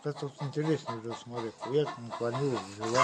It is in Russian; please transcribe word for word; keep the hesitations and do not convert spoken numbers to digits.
это вот интересно уже, смотри, хуяк наклонилась, взяла.